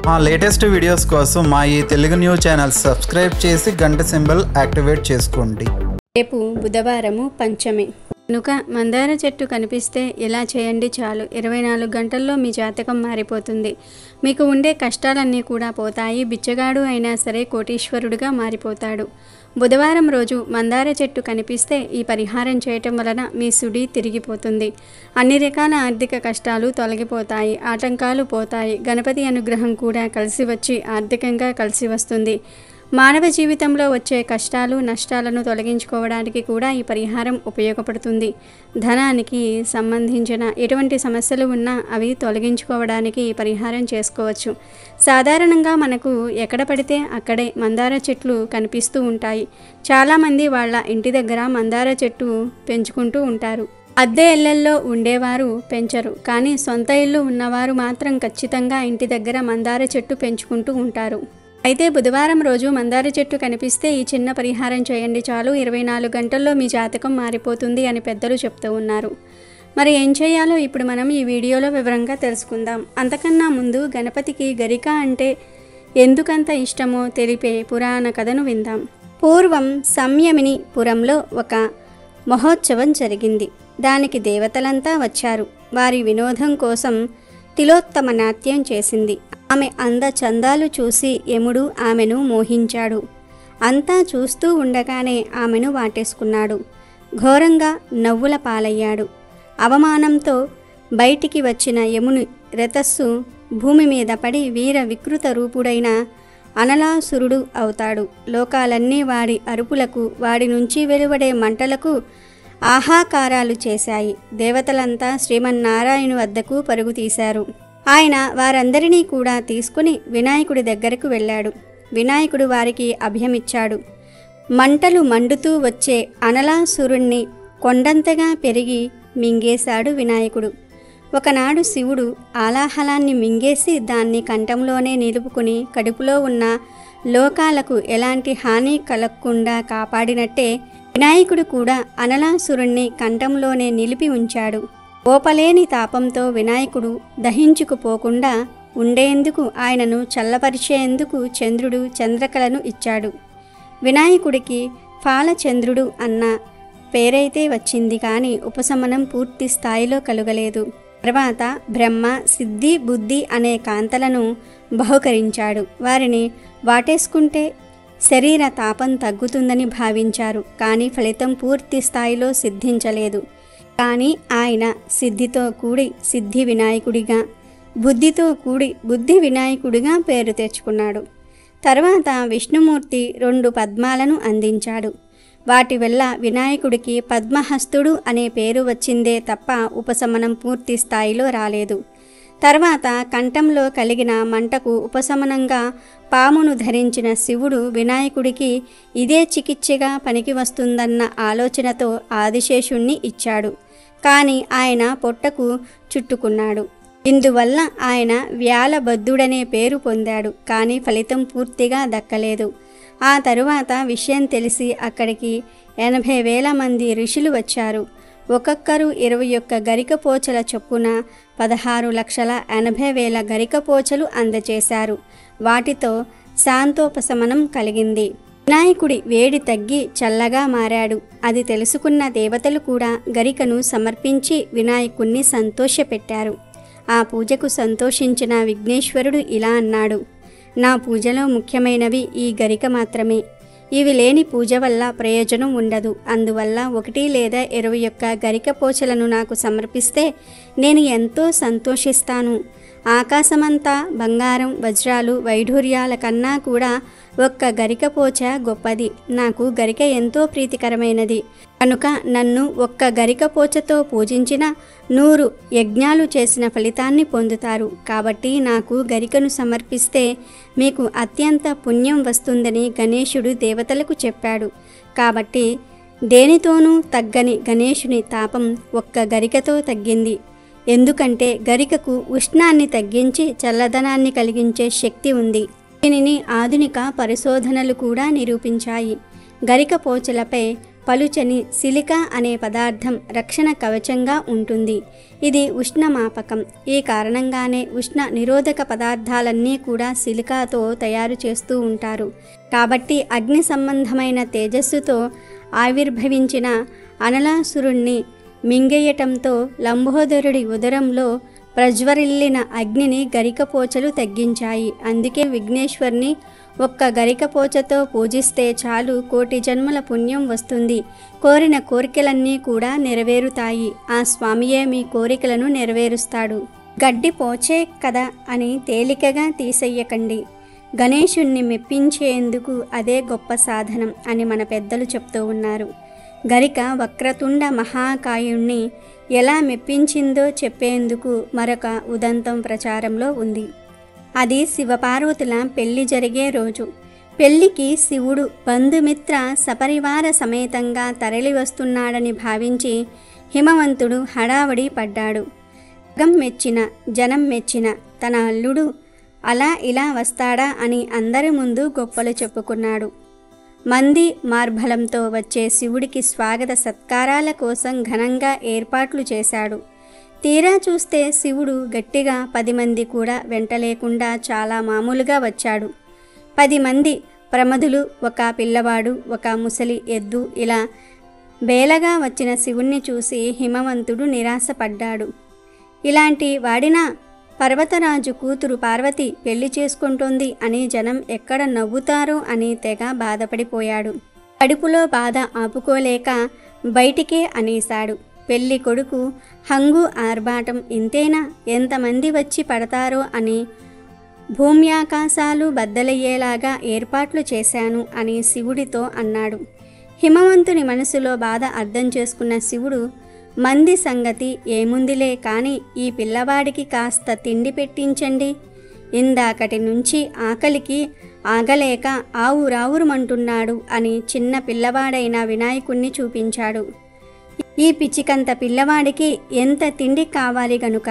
మా latest videos కోసం మా ఈ తెలుగు న్యూస్ ఛానల్ సబ్స్క్రైబ్ చేసి గంట సింబల్ యాక్టివేట్ చేసుకోండి. రేపు బుధవారము పంచమి కనుక మందార చెట్టు కనిపిస్తే ఇలా చేయండి చాలు. 24 గంటల్లో మీ జాతకం మారిపోతుంది. మీకు ఉండే కష్టాలన్నీ కూడా పోతాయి. బిచ్చగాడు అయినా సరే కోటీశ్వరుడుగా మారిపోతాడు. బుధవారం రోజు మందార చెట్టు కనిపిస్తే ఈ పరిహారం చేయటం వలన మీ సుడి తిరిగిపోతుంది. అన్ని రకాల ఆర్థిక కష్టాలు తొలగిపోతాయి. ఆటంకాలు పోతాయి. గణపతి అనుగ్రహం కూడా కలిసి వచ్చి ఆర్థికంగా కలిసి వస్తుంది. మానవ జీవితంలో వచ్చే కష్టాలు నష్టాలను తొలగించుకోవడానికి కూడా ఈ పరిహారం ఉపయోగపడుతుంది. ధనానికి సంబంధించిన ఎటువంటి సమస్యలు ఉన్నా అవి తొలగించుకోవడానికి ఈ పరిహారం చేసుకోవచ్చు. సాధారణంగా మనకు ఎక్కడ పడితే అక్కడే మందార చెట్లు కనిపిస్తూ ఉంటాయి. చాలామంది వాళ్ళ ఇంటి దగ్గర మందార చెట్టు పెంచుకుంటూ ఉంటారు. అద్దె ఇళ్లల్లో ఉండేవారు పెంచరు, కానీ సొంత ఇల్లు ఉన్నవారు మాత్రం ఖచ్చితంగా ఇంటి దగ్గర మందార చెట్టు పెంచుకుంటూ ఉంటారు. అయితే బుధవారం రోజు మందార చెట్టు కనిపిస్తే ఈ చిన్న పరిహారం చేయండి చాలు. 24 గంటల్లో మీ జాతకం మారిపోతుంది అని పెద్దలు చెప్తూ ఉన్నారు. మరి ఏం చేయాలో ఇప్పుడు మనం ఈ వీడియోలో వివరంగా తెలుసుకుందాం. అంతకన్నా ముందు గణపతికి గరిక అంటే ఎందుకంత ఇష్టమో తెలిపే పురాణ కథను విందాం. పూర్వం సంయమిని పురంలో ఒక మహోత్సవం జరిగింది. దానికి దేవతలంతా వచ్చారు. వారి వినోదం కోసం తిలోత్తమ నాట్యం చేసింది. ఆమె అందచందాలు చూసి యముడు ఆమెను మోహించాడు. అంతా చూస్తూ ఉండగానే ఆమెను వాటేసుకున్నాడు. ఘోరంగా నవ్వుల పాలయ్యాడు. అవమానంతో బయటికి వచ్చిన యముని రేతస్సు భూమి మీద పడి వీర వికృత రూపుడైన అనలాసురుడు అవుతాడు. లోకాలన్నీ వాడి అరుపులకు, వాడి నుంచి వెలువడే మంటలకు ఆహాకారాలు చేశాయి. దేవతలంతా శ్రీమన్నారాయణు వద్దకు పరుగు తీశారు. ఆయన వారందరినీ కూడా తీసుకుని వినాయకుడి దగ్గరకు వెళ్ళాడు. వినాయకుడు వారికి అభయమిచ్చాడు. మంటలు మండుతూ వచ్చే అనలాసురుణ్ణి కొండంతగా పెరిగి మింగేశాడు వినాయకుడు. ఒకనాడు శివుడు ఆలాహలాన్ని మింగేసి దాన్ని కంఠంలోనే నిలుపుకుని కడుపులో ఉన్న లోకాలకు ఎలాంటి హాని కలగకుండా కాపాడినట్టే వినాయకుడు కూడా అనలాసురుణ్ణి కంఠంలోనే నిలిపి ఉంచాడు. ఓపలేని తాపంతో వినాయకుడు దహించుకుపోకుండా ఉండేందుకు ఆయనను చల్లపరిచేందుకు చంద్రుడు చంద్రకళను ఇచ్చాడు. వినాయకుడికి ఫాలచంద్రుడు అన్న పేరైతే వచ్చింది, కానీ ఉపశమనం పూర్తి స్థాయిలో కలుగలేదు. తర్వాత బ్రహ్మ సిద్ధి బుద్ధి అనే కాంతలను బహుకరించాడు. వారిని వాటేసుకుంటే శరీర తాపం తగ్గుతుందని భావించారు, కానీ ఫలితం పూర్తి స్థాయిలో సిద్ధించలేదు. కానీ ఆయన సిద్ధితో కూడి సిద్ధి వినాయకుడిగా, బుద్ధితో కూడి బుద్ధి వినాయకుడిగా పేరు తెచ్చుకున్నాడు. తర్వాత విష్ణుమూర్తి 2 పద్మాలను అందించాడు. వాటి వల్ల వినాయకుడికి పద్మహస్తుడు అనే పేరు వచ్చిందే తప్ప ఉపశమనం పూర్తి స్థాయిలో రాలేదు. తర్వాత కంఠంలో కలిగిన మంటకు ఉపశమనంగా పామును ధరించిన శివుడు వినాయకుడికి ఇదే చికిత్సగా పనికి వస్తుందన్న ఆలోచనతో ఆదిశేషుణ్ణి ఇచ్చాడు. కానీ ఆయన పొట్టకు చుట్టుకున్నాడు. ఇందువల్ల ఆయన వ్యాలబద్ధుడనే పేరు పొందాడు, కానీ ఫలితం పూర్తిగా దక్కలేదు. ఆ తరువాత విషయం తెలిసి అక్కడికి 80,000 మంది ఋషులు వచ్చారు. ఒక్కొక్కరు 21 గరికపోచల చొప్పున 16,80,000 గరికపోచలు అందజేశారు. వాటితో శాంతోపశమనం కలిగింది. వినాయకుడి వేడి తగ్గి చల్లగా మారాడు. అది తెలుసుకున్న దేవతలు కూడా గరికను సమర్పించి వినాయకుణ్ణి సంతోషపెట్టారు. ఆ పూజకు సంతోషించిన విఘ్నేశ్వరుడు ఇలా అన్నాడు: నా పూజలో ముఖ్యమైనవి ఈ గరిక మాత్రమే. ఇవి లేని పూజ వల్ల ప్రయోజనం ఉండదు. అందువల్ల 1 లేదా 21 గరికపోచలను నాకు సమర్పిస్తే నేను ఎంతో సంతోషిస్తాను. ఆకాశమంతా బంగారం వజ్రాలు వైఢూర్యాల కన్నా కూడా ఒక్క గరికపోచ గొప్పది. నాకు గరిక ఎంతో ప్రీతికరమైనది కనుక నన్ను ఒక్క గరికపోచతో పూజించిన 100 యజ్ఞాలు చేసిన ఫలితాన్ని పొందుతారు. కాబట్టి నాకు గరికను సమర్పిస్తే మీకు అత్యంత పుణ్యం వస్తుందని గణేశుడు దేవతలకు చెప్పాడు. కాబట్టి దేనితోనూ తగ్గని గణేశుని తాపం ఒక్క గరికతో తగ్గింది. ఎందుకంటే గరికకు ఉష్ణాన్ని తగ్గించి చల్లదనాన్ని కలిగించే శక్తి ఉంది. దీనిని ఆధునిక పరిశోధనలు కూడా నిరూపించాయి. గరిక పోచలపై పలుచని సిలికా అనే పదార్థం రక్షణ కవచంగా ఉంటుంది. ఇది ఉష్ణమాపకం. ఈ కారణంగానే ఉష్ణ నిరోధక పదార్థాలన్నీ కూడా సిలికాతో తయారు చేస్తూ ఉంటారు. కాబట్టి అగ్ని సంబంధమైన తేజస్సుతో ఆవిర్భవించిన అనలాసురుణ్ణి మింగేయటంతో లంబోదరుడి ఉదరంలో ప్రజ్వరిల్లిన అగ్నిని గరికపోచలు తగ్గించాయి. అందుకే విఘ్నేశ్వర్ని ఒక్క గరికపోచతో పూజిస్తే చాలు, కోటి జన్మల పుణ్యం వస్తుంది. కోరిన కోరికలన్నీ కూడా నెరవేరుతాయి. ఆ స్వామియే మీ కోరికలను నెరవేరుస్తాడు. గడ్డి పోచే కదా అని తేలికగా తీసేయకండి. గణేశుణ్ణి మెప్పించేందుకు అదే గొప్ప సాధనం అని మన పెద్దలు చెప్తూ ఉన్నారు. గరిక వక్రతుండ మహాకాయుణ్ణి ఎలా మెప్పించిందో చెప్పేందుకు మరొక ఉదంతం ప్రచారంలో ఉంది. అది శివపార్వతుల పెళ్లి జరిగే రోజు. పెళ్లికి శివుడు బంధుమిత్ర సపరివార సమేతంగా తరలి వస్తున్నాడని భావించి హిమవంతుడు హడావడి పడ్డాడు. జనం మెచ్చిన తన అల్లుడు అలా ఇలా వస్తాడా అని అందరి ముందు గొప్పలు చెప్పుకున్నాడు. మంది మార్బలంతో వచ్చే శివుడికి స్వాగత సత్కారాల కోసం ఘనంగా ఏర్పాట్లు చేశాడు. తీరా చూస్తే శివుడు గట్టిగా 10 మంది కూడా వెంట లేకుండా చాలా మామూలుగా వచ్చాడు. 10 మంది ప్రమదులు, ఒక పిల్లవాడు, ఒక ముసలి ఎద్దు, ఇలా బేలగా వచ్చిన శివుణ్ణి చూసి హిమవంతుడు నిరాశపడ్డాడు. ఇలాంటి వాడినా పర్వతరాజు కూతురు పార్వతి పెళ్లి చేసుకుంటుంది అని జనం ఎక్కడ నవ్వుతారో అని తెగ బాధపడిపోయాడు. కడుపులో బాధ ఆపుకోలేక బయటికే అనేశాడు. పెళ్లి కొడుకు హంగు ఆర్భాటం ఇంతేనా, ఎంతమంది వచ్చి పడతారో అని భూమ్యాకాశాలు బద్దలయ్యేలాగా ఏర్పాట్లు చేశాను అని శివుడితో అన్నాడు. హిమవంతుని మనసులో బాధ అర్థం చేసుకున్న శివుడు, మంది సంగతి ఏముందిలే కానీ ఈ పిల్లవాడికి కాస్త తిండి పెట్టించండి. ఇందాకటి నుంచి ఆకలికి ఆగలేక ఆవురావురుమంటున్నాడు అని చిన్న పిల్లవాడైన వినాయకుణ్ణి చూపించాడు. ఈ పిచ్చికంత పిల్లవాడికి ఎంత తిండి కావాలి గనుక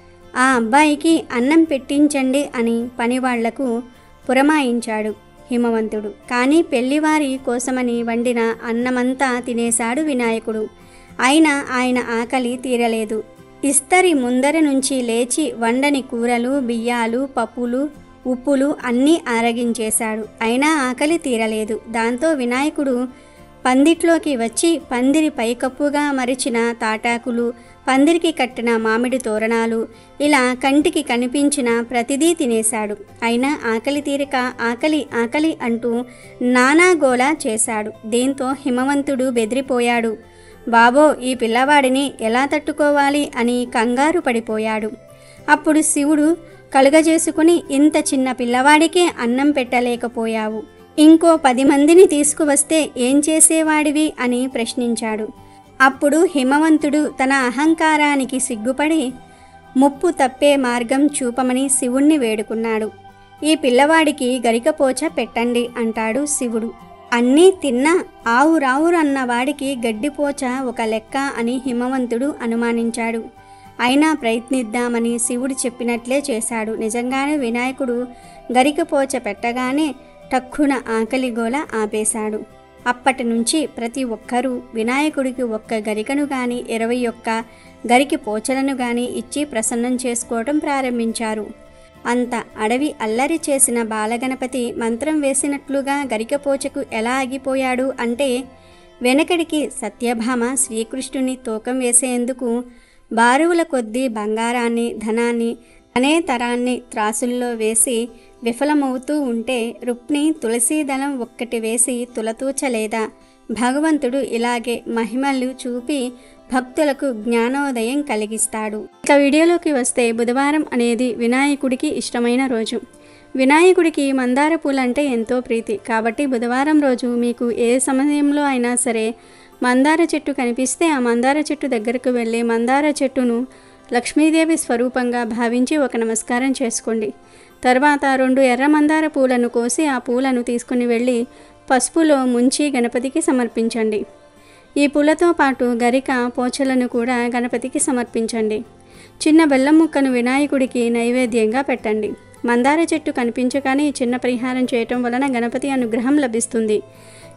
ఆ అబ్బాయికి అన్నం పెట్టించండి అని పనివాళ్లకు పురమాయించాడు హిమవంతుడు. కానీ పెళ్లివారి కోసమని వండిన అన్నమంతా తినేశాడు వినాయకుడు. అయినా ఆయన ఆకలి తీరలేదు. ఇస్తరి ముందర నుంచి లేచి వండని కూరలు, బియ్యాలు, పప్పులు, ఉప్పులు అన్నీ ఆరగించేశాడు. అయినా ఆకలి తీరలేదు. దాంతో వినాయకుడు పందిట్లోకి వచ్చి పందిరి పైకప్పుగా మరిచిన తాటాకులు, పందిరికి కట్టిన మామిడి తోరణాలు, ఇలా కంటికి కనిపించిన ప్రతిదీ తినేశాడు. అయినా ఆకలి తీరిక ఆకలి ఆకలి అంటూ నానాగోలా చేశాడు. దీంతో హిమవంతుడు బెదిరిపోయాడు. బాబో, ఈ పిల్లవాడిని ఎలా తట్టుకోవాలి అని కంగారు పడిపోయాడు. అప్పుడు శివుడు కలుగజేసుకుని, ఇంత చిన్న పిల్లవాడికే అన్నం పెట్టలేకపోయావు, ఇంకో 10 మందిని తీసుకువస్తే ఏం చేసేవాడివి అని ప్రశ్నించాడు. అప్పుడు హిమవంతుడు తన అహంకారానికి సిగ్గుపడి ముప్పు తప్పే మార్గం చూపమని శివుణ్ణి వేడుకున్నాడు. ఈ పిల్లవాడికి గరికపోచ పెట్టండి అంటాడు శివుడు. అన్నీ తిన్నా ఆవురావురన్న వాడికి గడ్డిపోచ ఒక లెక్క అని హిమవంతుడు అనుమానించాడు. అయినా ప్రయత్నిద్దామని శివుడు చెప్పినట్లే చేశాడు. నిజంగానే వినాయకుడు గరికపోచ పెట్టగానే టక్కున ఆకలిగోల ఆపేశాడు. అప్పటి నుంచి ప్రతి ఒక్కరూ వినాయకుడికి ఒక్క గరికను గాని 21 గరికి పోచలను గాని ఇచ్చి ప్రసన్నం చేసుకోవటం ప్రారంభించారు. అంత అడవి అల్లరి చేసిన బాలగణపతి మంత్రం వేసినట్లుగా గరికపోచకు ఎలా ఆగిపోయాడు అంటే, వెనకడికి సత్యభామ శ్రీకృష్ణుని తూకం వేసేందుకు బారువుల కొద్దీ బంగారాన్ని, ధనాన్ని, అనే తరాన్ని త్రాసుల్లో వేసి విఫలమవుతూ ఉంటే రుక్ని తులసీదళం ఒక్కటి వేసి తులతూచలేదా? భగవంతుడు ఇలాగే మహిమలు చూపి భక్తులకు జ్ఞానోదయం కలిగిస్తాడు. ఇక వీడియోలోకి వస్తే, బుధవారం అనేది వినాయకుడికి ఇష్టమైన రోజు. వినాయకుడికి మందార పూలంటే ఎంతో ప్రీతి. కాబట్టి బుధవారం రోజు మీకు ఏ సమయంలో అయినా సరే మందార చెట్టు కనిపిస్తే ఆ మందార చెట్టు దగ్గరకు వెళ్ళి మందార చెట్టును లక్ష్మీదేవి స్వరూపంగా భావించి ఒక నమస్కారం చేసుకోండి. తర్వాత 2 ఎర్ర మందార పూలను కోసి ఆ పూలను తీసుకుని వెళ్ళి పసుపులో ముంచి గణపతికి సమర్పించండి. ఈ పూలతో పాటు గరిక పోచలను కూడా గణపతికి సమర్పించండి. చిన్న బెల్లం ముక్కను వినాయకుడికి నైవేద్యంగా పెట్టండి. మందార చెట్టు కనిపించగానే చిన్న పరిహారం చేయటం వలన గణపతి అనుగ్రహం లభిస్తుంది.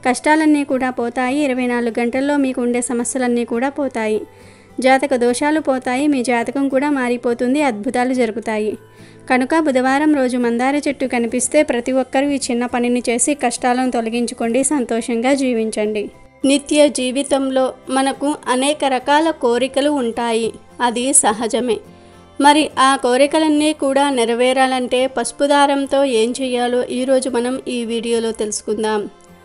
కష్టాలన్నీ కూడా పోతాయి. 24 గంటల్లో మీకు ఉండే సమస్యలన్నీ కూడా పోతాయి. జాతక దోషాలు పోతాయి. మీ జాతకం కూడా మారిపోతుంది. అద్భుతాలు జరుగుతాయి. కనుక బుధవారం రోజు మందార చెట్టు కనిపిస్తే ప్రతి ఒక్కరూ ఈ చిన్న పనిని చేసి కష్టాలను తొలగించుకోండి. సంతోషంగా జీవించండి. నిత్య జీవితంలో మనకు అనేక రకాల కోరికలు ఉంటాయి. అది సహజమే. మరి ఆ కోరికలన్నీ కూడా నెరవేరాలంటే పసుపు దారంతో ఏం చేయాలో ఈరోజు మనం ఈ వీడియోలో తెలుసుకుందాం.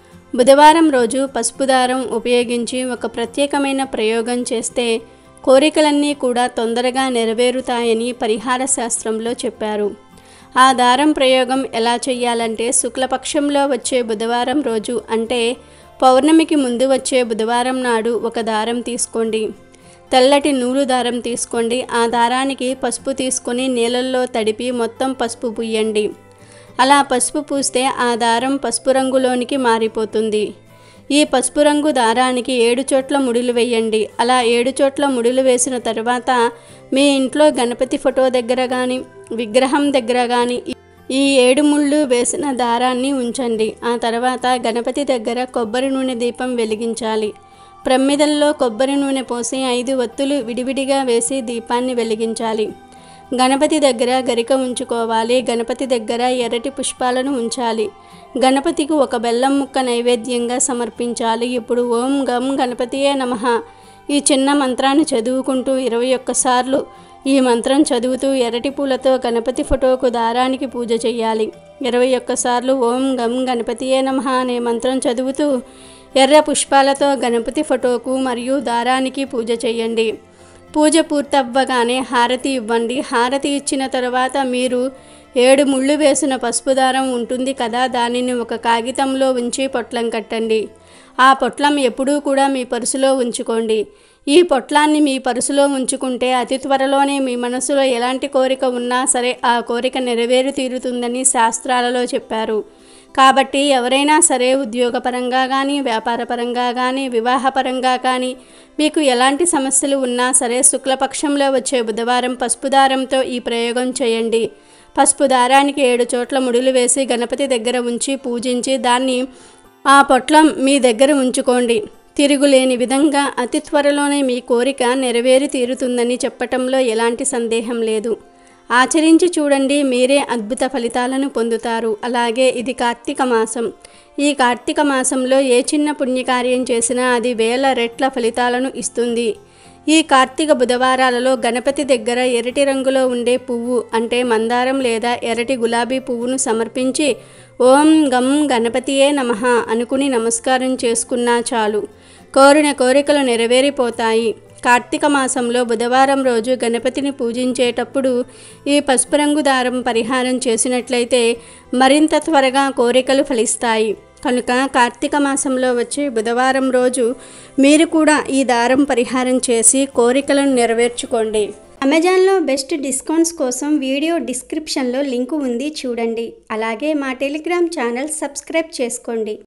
బుధవారం రోజు పసుపు దారం ఉపయోగించి ఒక ప్రత్యేకమైన ప్రయోగం చేస్తే కోరికలన్నీ కూడా తొందరగా నెరవేరుతాయని పరిహార శాస్త్రంలో చెప్పారు. ఆ దారం ప్రయోగం ఎలా చేయాలంటే శుక్లపక్షంలో వచ్చే బుధవారం రోజు అంటే పౌర్ణమికి ముందు వచ్చే బుధవారం నాడు ఒక దారం తీసుకోండి. తెల్లటి నూలు దారం తీసుకోండి. ఆ దారానికి పసుపు తీసుకొని నీళ్ళల్లో తడిపి మొత్తం పసుపు పూయండి. అలా పసుపు పూస్తే ఆ దారం పసుపు రంగులోనికి మారిపోతుంది. ఈ పసుపు రంగు దారానికి 7 చోట్ల ముడులు వేయండి. అలా 7 చోట్ల ముడులు వేసిన తర్వాత మీ ఇంట్లో గణపతి ఫోటో దగ్గర కానీ విగ్రహం దగ్గర కానీ ఈ 7 ముళ్ళు వేసిన దారాన్ని ఉంచండి. ఆ తర్వాత గణపతి దగ్గర కొబ్బరి నూనె దీపం వెలిగించాలి. ప్రమిదల్లో కొబ్బరి నూనె పోసి 5 ఒత్తులు విడివిడిగా వేసి దీపాన్ని వెలిగించాలి. గణపతి దగ్గర గరిక ఉంచుకోవాలి. గణపతి దగ్గర ఎర్రటి పుష్పాలను ఉంచాలి. గణపతికి ఒక బెల్లం ముక్క నైవేద్యంగా సమర్పించాలి. ఇప్పుడు ఓం గం గణపతియే నమః ఈ చిన్న మంత్రాన్ని చదువుకుంటూ 21 సార్లు ఈ మంత్రం చదువుతూ ఎర్రటి పూలతో గణపతి ఫోటోకు దారానికి పూజ చేయాలి. 21 సార్లు ఓం గం గణపతియే నమః అనే మంత్రం చదువుతూ ఎర్ర పుష్పాలతో గణపతి ఫోటోకు మరియు దారానికి పూజ చేయండి. పూజ పూర్తవ్వగానే హారతి ఇవ్వండి. హారతి ఇచ్చిన తర్వాత మీరు 7 ముళ్ళు వేసిన పసుపు దారం ఉంటుంది కదా, దానిని ఒక కాగితంలో ఉంచి పొట్లం కట్టండి. ఆ పొట్లం ఎప్పుడూ కూడా మీ పర్సులో ఉంచుకోండి. ఈ పొట్లాన్ని మీ పర్సులో ఉంచుకుంటే అతి త్వరలోనే మీ మనసులో ఎలాంటి కోరిక ఉన్నా సరే ఆ కోరిక నెరవేరు తీరుతుందని శాస్త్రాలలో చెప్పారు. కాబట్టి ఎవరైనా సరే ఉద్యోగపరంగా కానీ వ్యాపారపరంగా కానీ వివాహపరంగా కానీ మీకు ఎలాంటి సమస్యలు ఉన్నా సరే శుక్లపక్షంలో వచ్చే బుధవారం పసుపు దారంతో ఈ ప్రయోగం చేయండి. పసుపు దారానికి 7 చోట్ల ముడులు వేసి గణపతి దగ్గర ఉంచి పూజించి దాన్ని ఆ పొట్లం మీ దగ్గర ఉంచుకోండి. తిరుగులేని విధంగా అతి త్వరలోనే మీ కోరిక నెరవేరి తీరుతుందని చెప్పటంలో ఎలాంటి సందేహం లేదు. ఆచరించి చూడండి, మీరే అద్భుత ఫలితాలను పొందుతారు. అలాగే ఇది కార్తీక మాసం. ఈ కార్తీక మాసంలో ఏ చిన్న పుణ్యకార్యం చేసినా అది 1000 రెట్ల ఫలితాలను ఇస్తుంది. ఈ కార్తీక బుధవారాలలో గణపతి దగ్గర ఎర్రటి రంగులో ఉండే పువ్వు అంటే మందారం లేదా ఎర్రటి గులాబీ పువ్వును సమర్పించి ఓం గం గణపతియే నమః అనుకుని నమస్కారం చేసుకున్నా చాలు. కోరిన కోరికలు నెరవేరిపోతాయి. కార్తీక మాసంలో బుధవారం రోజు గణపతిని పూజించేటప్పుడు ఈ పసుపు రంగు దారం పరిహారం చేసినట్లయితే మరింత త్వరగా కోరికలు ఫలిస్తాయి. కనుక కార్తీక మాసంలో వచ్చే బుధవారం రోజు మీరు కూడా ఈ దారం పరిహారం చేసి కోరికలను నెరవేర్చుకోండి. అమెజాన్లో బెస్ట్ డిస్కౌంట్స్ కోసం వీడియో డిస్క్రిప్షన్లో లింకు ఉంది, చూడండి. అలాగే మా టెలిగ్రామ్ ఛానల్ సబ్స్క్రైబ్ చేసుకోండి.